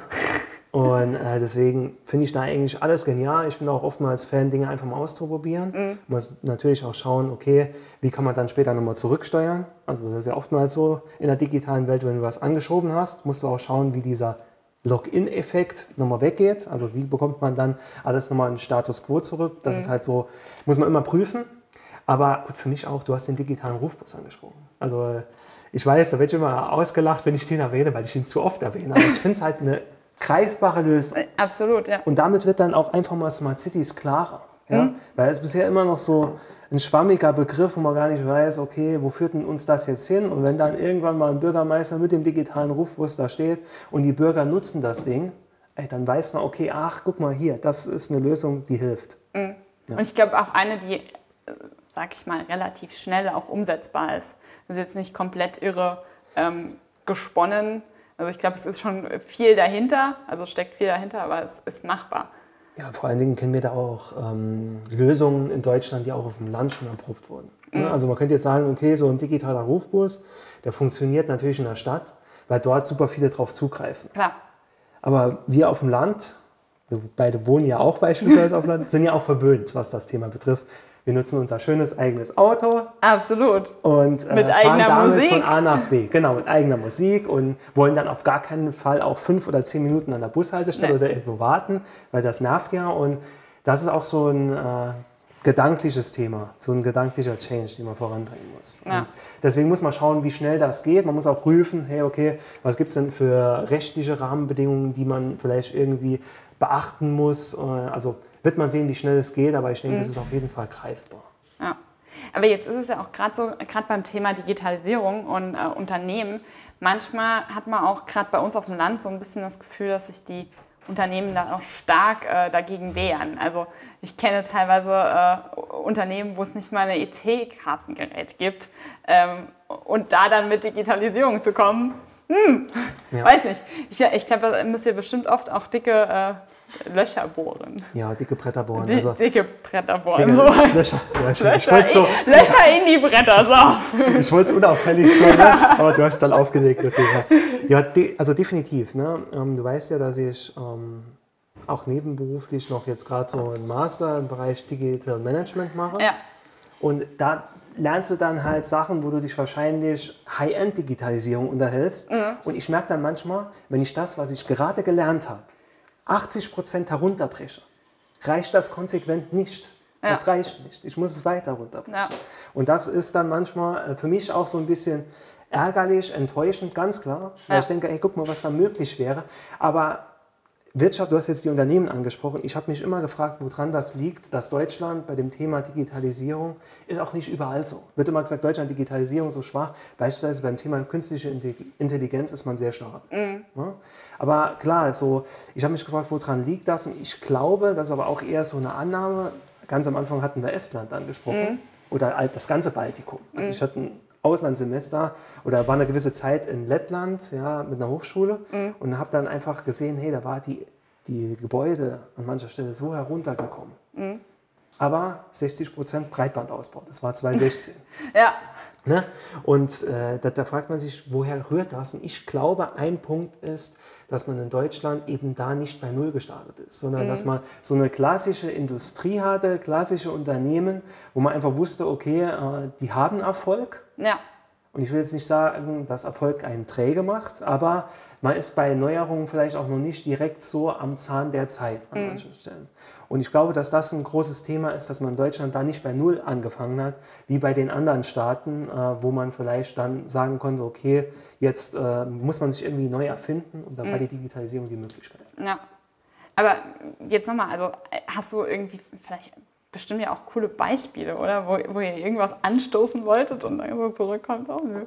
Und äh, deswegen finde ich da eigentlich alles genial. Ich bin auch oftmals Fan, Dinge einfach mal auszuprobieren. Man muss natürlich auch schauen, okay, wie kann man dann später nochmal zurücksteuern. Also das ist ja oftmals so in der digitalen Welt, wenn du was angeschoben hast, musst du auch schauen, wie dieser Login-Effekt nochmal weggeht. Also wie bekommt man dann alles nochmal in den Status Quo zurück. Das ist halt so, muss man immer prüfen. Aber gut, für mich auch, du hast den digitalen Rufbus angesprochen. Also ich weiß, da werde ich immer ausgelacht, wenn ich den erwähne, weil ich ihn zu oft erwähne. Aber ich finde es halt eine greifbare Lösung. Äh, Absolut, ja. Und damit wird dann auch einfach mal Smart Cities klarer. Ja? Weil es bisher immer noch so ein schwammiger Begriff, wo man gar nicht weiß, okay, wo führt denn uns das jetzt hin? Und wenn dann irgendwann mal ein Bürgermeister mit dem digitalen Rufbus da steht und die Bürger nutzen das Ding, ey, dann weiß man, okay, ach, guck mal hier, das ist eine Lösung, die hilft. Und ich glaube auch eine, die, äh, sag ich mal, relativ schnell auch umsetzbar ist. Das ist jetzt nicht komplett irre ähm, gesponnen. Also ich glaube, es ist schon viel dahinter, also steckt viel dahinter, aber es ist machbar. Ja, vor allen Dingen kennen wir da auch ähm, Lösungen in Deutschland, die auch auf dem Land schon erprobt wurden. Mhm. Also man könnte jetzt sagen, okay, so ein digitaler Rufbus, der funktioniert natürlich in der Stadt, weil dort super viele drauf zugreifen. Klar. Aber wir auf dem Land, wir beide wohnen ja auch beispielsweise auf dem Land, sind ja auch verwöhnt, was das Thema betrifft. Wir nutzen unser schönes eigenes Auto Absolut. und äh, Mit fahren eigener damit Musik. von A nach B. Genau, mit eigener Musik und wollen dann auf gar keinen Fall auch fünf oder zehn Minuten an der Bushaltestelle Nee. oder irgendwo warten, weil das nervt ja. Und das ist auch so ein, äh, gedankliches Thema, so ein gedanklicher Change, den man voranbringen muss. Ja. Und deswegen muss man schauen, wie schnell das geht. Man muss auch prüfen, hey, okay, was gibt es denn für rechtliche Rahmenbedingungen, die man vielleicht irgendwie beachten muss. Also wird man sehen, wie schnell es geht, aber ich denke, es mhm. ist auf jeden Fall greifbar. Ja. Aber jetzt ist es ja auch gerade so, gerade beim Thema Digitalisierung und äh, Unternehmen, manchmal hat man auch gerade bei uns auf dem Land so ein bisschen das Gefühl, dass sich die Unternehmen da auch stark äh, dagegen wehren. Also ich kenne teilweise äh, Unternehmen, wo es nicht mal ein E C-Kartengerät gibt. Ähm, und da dann mit Digitalisierung zu kommen, hm, ja. weiß nicht. Ich, ich glaube, da müsst ihr bestimmt oft auch dicke äh, Löcher bohren. Ja, dicke Bretter bohren. Die, also, dicke Bretter bohren, dicke, so heißt Löcher, Löcher. Löcher, Ich so, in, Löcher in die Bretter, so. Ich wollte es unauffällig sagen, ne? Aber du hast es dann aufgelegt. Okay, ja, ja de, also definitiv. Ne? Ähm, du weißt ja, dass ich ähm, auch nebenberuflich noch jetzt gerade so einen Master im Bereich Digital Management mache. Ja. Und da lernst du dann halt Sachen, wo du dich wahrscheinlich High-End-Digitalisierung unterhältst. Mhm. Und ich merke dann manchmal, wenn ich das, was ich gerade gelernt habe, achtzig Prozent herunterbreche, reicht das konsequent nicht. Ja. Das reicht nicht. Ich muss es weiter runterbrechen. Ja. Und das ist dann manchmal für mich auch so ein bisschen ärgerlich, enttäuschend, ganz klar. Weil ja. ich denke, ey, guck mal, was da möglich wäre. Aber Wirtschaft, du hast jetzt die Unternehmen angesprochen. Ich habe mich immer gefragt, woran das liegt, dass Deutschland bei dem Thema Digitalisierung ist auch nicht überall so. Wird immer gesagt, Deutschland Digitalisierung so schwach. Beispielsweise beim Thema künstliche Intelligenz ist man sehr stark. Mhm. Ja? Aber klar, so, ich habe mich gefragt, woran liegt das? Und ich glaube, das ist aber auch eher so eine Annahme. Ganz am Anfang hatten wir Estland angesprochen mhm. oder das ganze Baltikum. Also mhm. ich hatte ein Auslandssemester oder war eine gewisse Zeit in Lettland, ja, mit einer Hochschule mhm. und habe dann einfach gesehen, hey, da war die, die Gebäude an mancher Stelle so heruntergekommen. Mhm. Aber sechzig Prozent Breitbandausbau, das war zweitausendsechzehn. Ja. Ne? Und äh, da, da fragt man sich, woher rührt das? Und ich glaube, ein Punkt ist, dass man in Deutschland eben da nicht bei Null gestartet ist, sondern mhm. dass man so eine klassische Industrie hatte, klassische Unternehmen, wo man einfach wusste, okay, äh, die haben Erfolg. Ja. Und ich will jetzt nicht sagen, dass Erfolg einen träge macht, aber man ist bei Neuerungen vielleicht auch noch nicht direkt so am Zahn der Zeit an mhm. manchen Stellen. Und ich glaube, dass das ein großes Thema ist, dass man in Deutschland da nicht bei Null angefangen hat, wie bei den anderen Staaten, äh, wo man vielleicht dann sagen konnte, okay, jetzt äh, muss man sich irgendwie neu erfinden und dann mhm. war die Digitalisierung die Möglichkeit. Ja, aber jetzt nochmal, also hast du irgendwie vielleicht bestimmt ja auch coole Beispiele, oder? Wo, wo ihr irgendwas anstoßen wolltet und dann so zurückkommt, oh nö.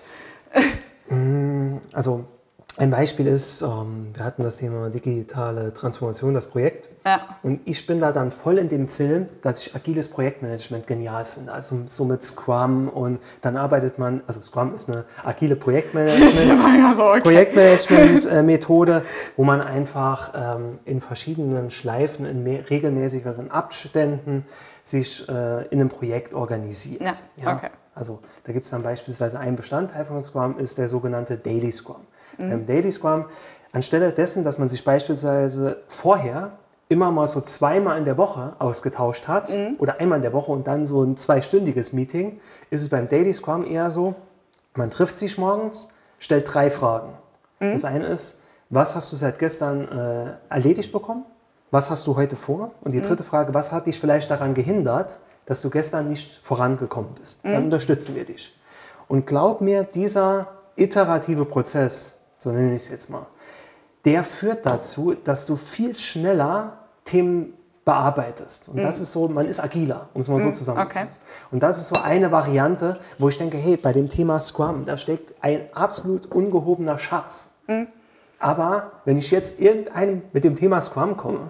Also ein Beispiel ist, ähm, wir hatten das Thema digitale Transformation, das Projekt. Ja. Und ich bin da dann voll in dem Film, dass ich agiles Projektmanagement genial finde. Also so mit Scrum und dann arbeitet man, also Scrum ist eine agile Projektmanagement, so, okay. Projektmanagement-Methode, wo man einfach ähm, in verschiedenen Schleifen, in mehr, regelmäßigeren Abständen sich äh, in einem Projekt organisiert. Ja. Ja? Okay. Also da gibt es dann beispielsweise einen Bestandteil von Scrum, ist der sogenannte Daily Scrum. Mhm. Beim Daily Scrum, anstelle dessen, dass man sich beispielsweise vorher immer mal so zweimal in der Woche ausgetauscht hat mhm. oder einmal in der Woche und dann so ein zweistündiges Meeting, ist es beim Daily Scrum eher so, man trifft sich morgens, stellt drei Fragen. Mhm. Das eine ist, was hast du seit gestern äh, erledigt bekommen? Was hast du heute vor? Und die dritte mhm. Frage, was hat dich vielleicht daran gehindert, dass du gestern nicht vorangekommen bist? Mhm. Dann unterstützen wir dich. Und glaub mir, dieser iterative Prozess, so nenne ich es jetzt mal, der führt dazu, dass du viel schneller Themen bearbeitest. Und mhm. das ist so, man ist agiler, um es mal so zusammenzufassen. Okay. Und das ist so eine Variante, wo ich denke, hey, bei dem Thema Scrum, da steckt ein absolut ungehobener Schatz. Mhm. Aber wenn ich jetzt irgendeinem mit dem Thema Scrum komme,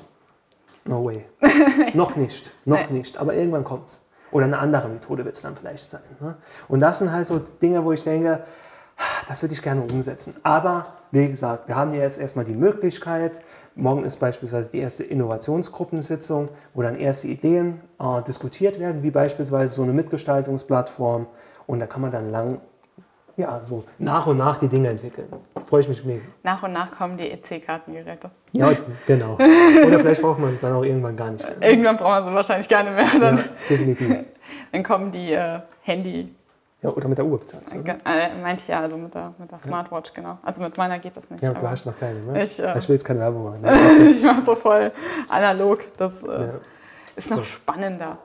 no way. Noch nicht, noch nee. nicht, aber irgendwann kommt's. Oder eine andere Methode wird es dann vielleicht sein. Ne? Und das sind halt so Dinge, wo ich denke, das würde ich gerne umsetzen. Aber wie gesagt, wir haben hier jetzt erstmal die Möglichkeit, morgen ist beispielsweise die erste Innovationsgruppensitzung, wo dann erste Ideen äh, diskutiert werden, wie beispielsweise so eine Mitgestaltungsplattform. Und da kann man dann lang, ja, so nach und nach die Dinge entwickeln. Das freue ich mich mega. Nach und nach kommen die E C-Kartengeräte. Ja, genau. Oder vielleicht braucht man es dann auch irgendwann gar nicht mehr. Irgendwann braucht man sie wahrscheinlich gar nicht mehr. Dann, ja, definitiv. Dann kommen die äh, Handy. Ja, oder mit der Uhr bezahlt. Äh, meinte ich ja, also mit der, mit der Smartwatch, ja. Genau. Also mit meiner geht das nicht. Ja, du hast noch keine, ne? Ich, äh, ich will jetzt keine Werbung machen. Ne? Ich mache so voll analog. Das äh, ja. ist noch so spannender.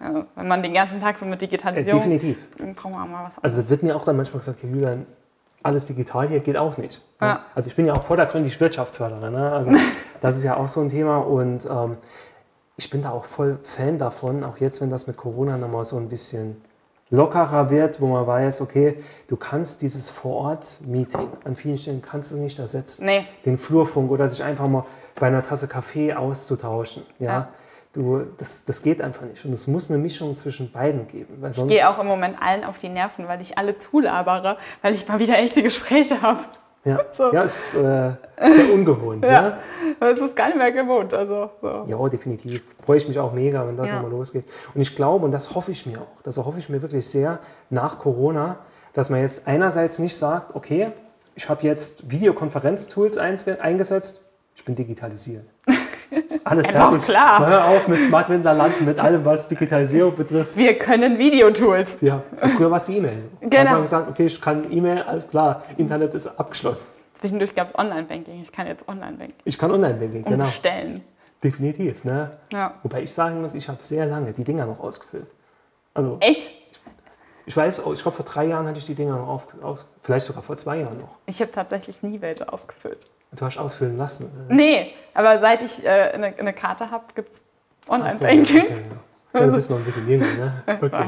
Also, wenn man den ganzen Tag so mit Digitalisierung... Äh, definitiv. Brauchen wir auch mal was anderes. Also es wird mir auch dann manchmal gesagt, Herr Julian, alles digital hier geht auch nicht. Ne? Ja. Also ich bin ja auch vordergründig Wirtschaftsförderer. Ne? Also das ist ja auch so ein Thema und ähm, ich bin da auch voll Fan davon, auch jetzt, wenn das mit Corona nochmal so ein bisschen lockerer wird, wo man weiß, okay, du kannst dieses Vor-Ort-Meeting an vielen Stellen kannst du nicht ersetzen. Nee. Den Flurfunk oder sich einfach mal bei einer Tasse Kaffee auszutauschen. Ja? Ja. Du, das, das geht einfach nicht. Und es muss eine Mischung zwischen beiden geben. Weil sonst Ich gehe auch im Moment allen auf die Nerven, weil ich alle zulabere, weil ich mal wieder echte Gespräche habe. Ja, So. ja ist äh, sehr ungewohnt. Ja, Ja, aber es ist gar nicht mehr gewohnt. Also, so. ja definitiv. Freue ich mich auch mega, wenn das Ja. nochmal losgeht. Und ich glaube, und das hoffe ich mir auch, das hoffe ich mir wirklich sehr nach Corona, dass man jetzt einerseits nicht sagt, okay, ich habe jetzt Videokonferenztools eingesetzt, ich bin digitalisiert. Alles Ja, doch, fertig. klar. Hör auf mit Smart Wendlerland, mit allem, was Digitalisierung betrifft. Wir können Videotools. Ja, und früher war es die E-Mail so. Da Genau. hat man gesagt, okay, ich kann E-Mail, alles klar, Internet ist abgeschlossen. Zwischendurch gab es Online-Banking. Ich kann jetzt Online-Banking Ich kann Online-Banking, genau. umstellen. Definitiv, ne? Ja. Wobei ich sagen muss, ich habe sehr lange die Dinger noch ausgefüllt. Also, Echt? ich weiß, ich glaube, vor drei Jahren hatte ich die Dinger noch auf, aus, vielleicht sogar vor zwei Jahren noch. Ich habe tatsächlich nie welche ausgefüllt. Du hast ausfüllen lassen. Nee, aber seit ich äh, eine, eine Karte habe, gibt es Ach so, Online-Banking. okay, ja. Ja, du bist noch ein bisschen jünger, ne? Okay.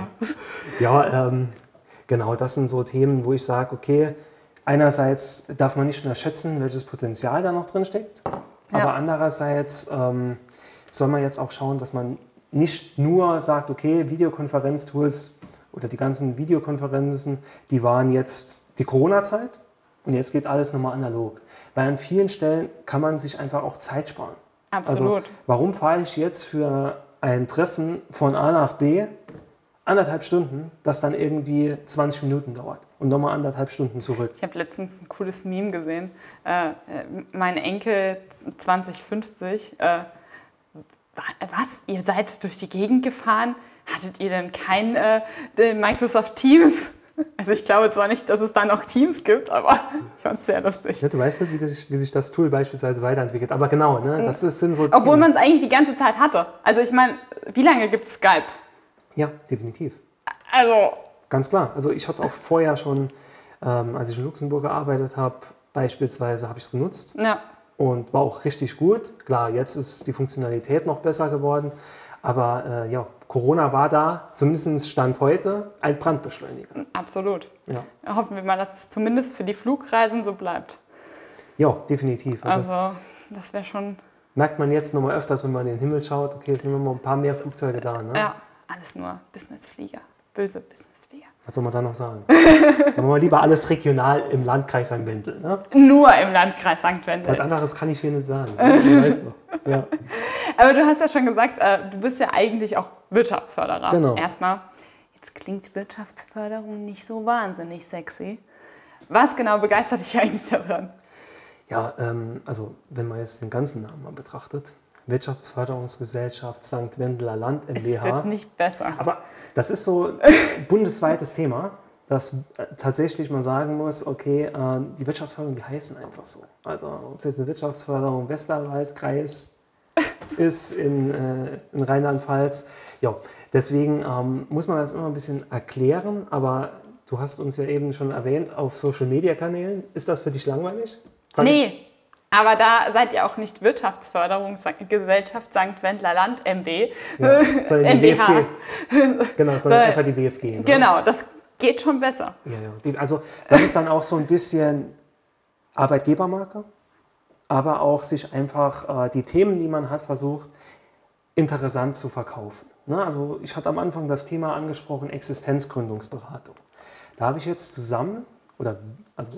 Ja, ähm, genau, das sind so Themen, wo ich sage, okay, einerseits darf man nicht unterschätzen, welches Potenzial da noch drin steckt, Ja. aber andererseits ähm, soll man jetzt auch schauen, dass man nicht nur sagt, okay, Videokonferenztools oder die ganzen Videokonferenzen, die waren jetzt die Corona-Zeit und jetzt geht alles nochmal analog. Weil an vielen Stellen kann man sich einfach auch Zeit sparen. Absolut. Also, warum fahre ich jetzt für ein Treffen von A nach B anderthalb Stunden, das dann irgendwie zwanzig Minuten dauert und nochmal anderthalb Stunden zurück? Ich habe letztens ein cooles Meme gesehen. Äh, äh, mein Enkel zwanzig fünfzig, äh, was? Ihr seid durch die Gegend gefahren? Hattet ihr denn kein äh, Microsoft Teams? Also ich glaube zwar nicht, dass es da noch Teams gibt, aber ich fand es sehr lustig. Ja, du weißt nicht, wie sich, wie sich das Tool beispielsweise weiterentwickelt. Aber genau, ne, das ist, sind so Obwohl Dinge. man es eigentlich die ganze Zeit hatte. Also ich meine, wie lange gibt es Skype? Ja, definitiv. Also, Ganz klar. Also ich hatte es auch vorher schon, ähm, als ich in Luxemburg gearbeitet habe, beispielsweise habe ich es genutzt ja. und war auch richtig gut. Klar, jetzt ist die Funktionalität noch besser geworden. Aber äh, ja, Corona war da, zumindest Stand heute, ein Brandbeschleuniger. Absolut. Ja, Hoffen wir mal, dass es zumindest für die Flugreisen so bleibt. ja definitiv. Also Also, das das wäre schon, merkt man jetzt nochmal öfters, wenn man in den Himmel schaut. Okay, es sind nochmal ein paar mehr Flugzeuge da. Ne? ja, alles nur Businessflieger. Böse Businessflieger. Was soll man da noch sagen? Dann machen wir lieber alles regional im Landkreis Sankt Wendel. Ne? Nur im Landkreis Sankt Was Wendel. anderes kann ich hier nicht sagen. Ne? Du weißt doch. Ja. Aber du hast ja schon gesagt, äh, du bist ja eigentlich auch Wirtschaftsförderer. Genau. Erstmal, jetzt klingt Wirtschaftsförderung nicht so wahnsinnig sexy. Was genau begeistert dich eigentlich daran? Ja, ähm, also wenn man jetzt den ganzen Namen mal betrachtet, Wirtschaftsförderungsgesellschaft Sankt Wendeler Land Es M B H. wird nicht besser. Aber das ist so ein bundesweites Thema, dass äh, tatsächlich man sagen muss, okay, äh, die Wirtschaftsförderung, die heißen einfach so. Also ob es jetzt eine Wirtschaftsförderung Westerwaldkreis ist in, äh, in Rheinland-Pfalz. Ja, deswegen ähm, muss man das immer ein bisschen erklären, aber du hast uns ja eben schon erwähnt, auf Social-Media-Kanälen. Ist das für dich langweilig? Kann ich- Nee, aber da seid ihr auch nicht Wirtschaftsförderungsgesellschaft Sankt Wendler Land M B. Ja, sondern die M B H. B F G. Genau, sondern Soll- einfach die B F G. Ne? Genau, das geht schon besser. Ja, ja. Die- Also das ist dann auch so ein bisschen Arbeitgebermarke, aber auch sich einfach äh, die Themen, die man hat, versucht, interessant zu verkaufen. Ne? Also ich hatte am Anfang das Thema angesprochen, Existenzgründungsberatung. Da habe ich jetzt zusammen, oder also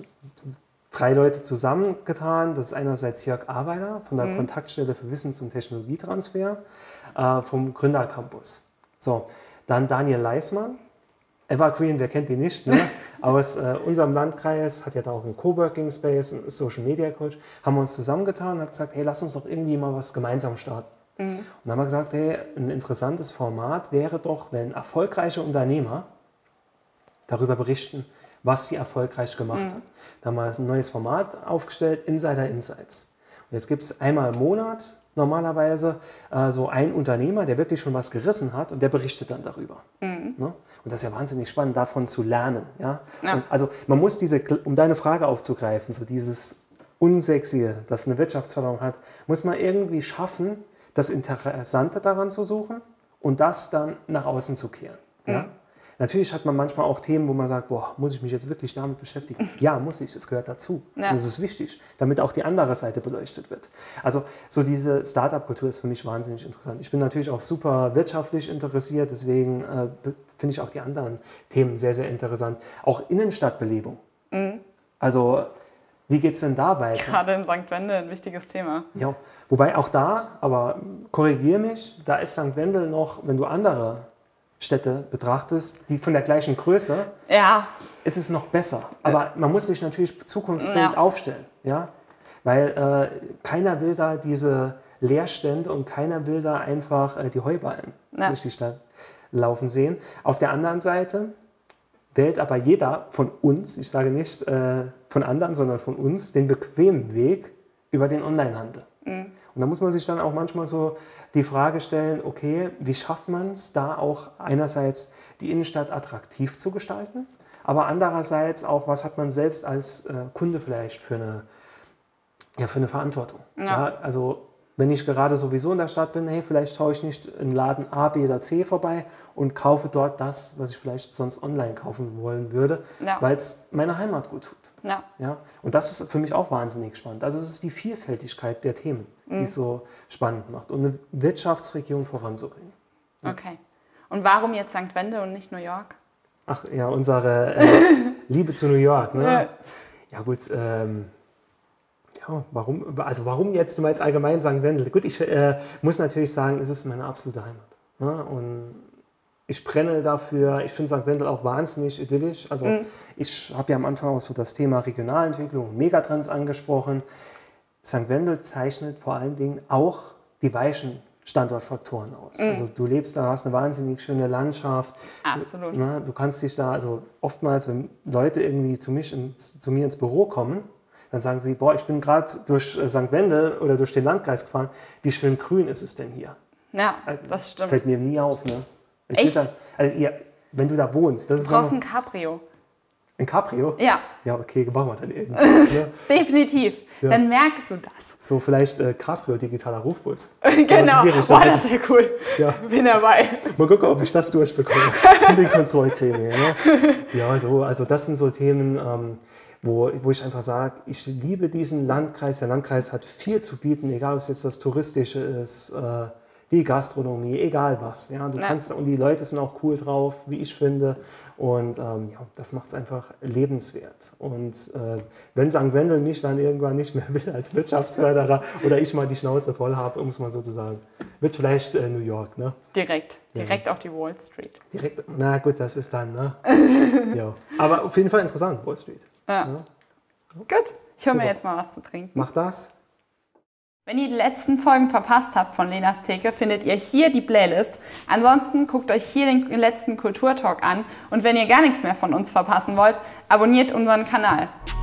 drei Leute zusammengetan. Das ist einerseits Jörg Arbeiter von der mhm. Kontaktstelle für Wissens- und Technologietransfer äh, vom Gründercampus. So, dann Daniel Leismann, Evergreen, wer kennt ihn nicht, ne? Aus äh, unserem Landkreis, hat ja da auch einen Coworking Space und ist Social Media Coach, haben wir uns zusammengetan und haben gesagt, hey, lass uns doch irgendwie mal was gemeinsam starten. Mhm. Und dann haben wir gesagt, hey, ein interessantes Format wäre doch, wenn erfolgreiche Unternehmer darüber berichten, was sie erfolgreich gemacht mhm. haben. Da haben wir ein neues Format aufgestellt, Insider Insights. Und jetzt gibt es einmal im Monat normalerweise äh, so ein Unternehmer, der wirklich schon was gerissen hat und der berichtet dann darüber. Mhm. Ne? Und das ist ja wahnsinnig spannend, davon zu lernen. Ja? Ja. Und also man muss diese, um deine Frage aufzugreifen, so dieses Unsexy, das eine Wirtschaftsförderung hat, muss man irgendwie schaffen, das Interessante daran zu suchen und das dann nach außen zu kehren. Mhm. Ja? Natürlich hat man manchmal auch Themen, wo man sagt, boah, muss ich mich jetzt wirklich damit beschäftigen? Ja, muss ich, es gehört dazu. Ja. Und es ist wichtig, damit auch die andere Seite beleuchtet wird. Also so diese Startup-Kultur ist für mich wahnsinnig interessant. Ich bin natürlich auch super wirtschaftlich interessiert, deswegen äh, finde ich auch die anderen Themen sehr, sehr interessant. Auch Innenstadtbelebung. Mhm. Also wie geht es denn da weiter? Gerade in Sankt Wendel ein wichtiges Thema. Ja, wobei auch da, aber korrigiere mich, da ist Sankt Wendel noch, wenn du andere Städte betrachtest, die von der gleichen Größe, ja. ist es noch besser. Aber man muss sich natürlich zukunftsfähig ja. aufstellen. Ja? Weil äh, keiner will da diese Leerstände und keiner will da einfach äh, die Heuballen ja. durch die Stadt laufen sehen. Auf der anderen Seite wählt aber jeder von uns, ich sage nicht äh, von anderen, sondern von uns, den bequemen Weg über den Onlinehandel. Mhm. Und da muss man sich dann auch manchmal so die Frage stellen, okay, wie schafft man es da auch einerseits die Innenstadt attraktiv zu gestalten, aber andererseits auch, was hat man selbst als äh, Kunde vielleicht für eine, ja, für eine Verantwortung. Ja. Ja, also wenn ich gerade sowieso in der Stadt bin, hey, vielleicht schaue ich nicht in Laden A, B oder C vorbei und kaufe dort das, was ich vielleicht sonst online kaufen wollen würde, ja. weil es meiner Heimat gut tut. Ja. Ja? Und das ist für mich auch wahnsinnig spannend. Also es ist die Vielfältigkeit der Themen, die mhm. es so spannend macht und eine Wirtschaftsregion voranzubringen. Ja. Okay. Und warum jetzt Sankt Wendel und nicht New York? Ach ja, unsere äh, Liebe zu New York. Ne? Ja. ja gut, ähm, ja, warum, also warum jetzt, du meinst allgemein Sankt Wendel? Gut, ich äh, muss natürlich sagen, es ist meine absolute Heimat. Ne? Und ich brenne dafür, ich finde Sankt Wendel auch wahnsinnig idyllisch. Also mhm. ich habe ja am Anfang auch so das Thema Regionalentwicklung und Megatrends angesprochen. Sankt Wendel zeichnet vor allen Dingen auch die weichen Standortfaktoren aus. Mhm. Also du lebst da, hast eine wahnsinnig schöne Landschaft. Absolut. Du, na, du kannst dich da, also oftmals, wenn Leute irgendwie zu, mich ins, zu mir ins Büro kommen, dann sagen sie, boah, ich bin gerade durch Sankt Wendel oder durch den Landkreis gefahren, wie schön grün ist es denn hier? Ja, das stimmt. Fällt mir nie auf, ne? Ich Echt? Da, also ihr, wenn du da wohnst, das du ist brauchst ein Cabrio. Ein Cabrio? Ja. Ja, okay, machen wir dann irgendwie. Ne? Definitiv. Ja. Dann merkst du das. So vielleicht äh, Cabrio, digitaler Rufbus. Genau. Boah, das wäre cool. Ja. Bin dabei. Mal gucken, ob ich das durchbekomme. In die Kontrollgremie. Ne? Ja, so, also das sind so Themen, ähm, wo, wo ich einfach sage, ich liebe diesen Landkreis. Der Landkreis hat viel zu bieten, egal ob es jetzt das Touristische ist, äh, die Gastronomie, egal was. Ja, du ja. kannst, und die Leute sind auch cool drauf, wie ich finde. Und ähm, ja, das macht es einfach lebenswert. Und äh, wenn Sankt Wendel mich dann irgendwann nicht mehr will als Wirtschaftsförderer oder ich mal die Schnauze voll habe, um es mal so zu sagen, wird es vielleicht äh, New York, ne? Direkt, direkt ja. auf die Wall Street. Direkt, na gut, das ist dann, ne? ja. Aber auf jeden Fall interessant, Wall Street. Ja. Ja. Gut, ich hole mir jetzt mal was zu trinken. Mach das. Wenn ihr die letzten Folgen verpasst habt von Lenas Theke, findet ihr hier die Playlist. Ansonsten guckt euch hier den letzten Kulturtalk an. Und wenn ihr gar nichts mehr von uns verpassen wollt, abonniert unseren Kanal.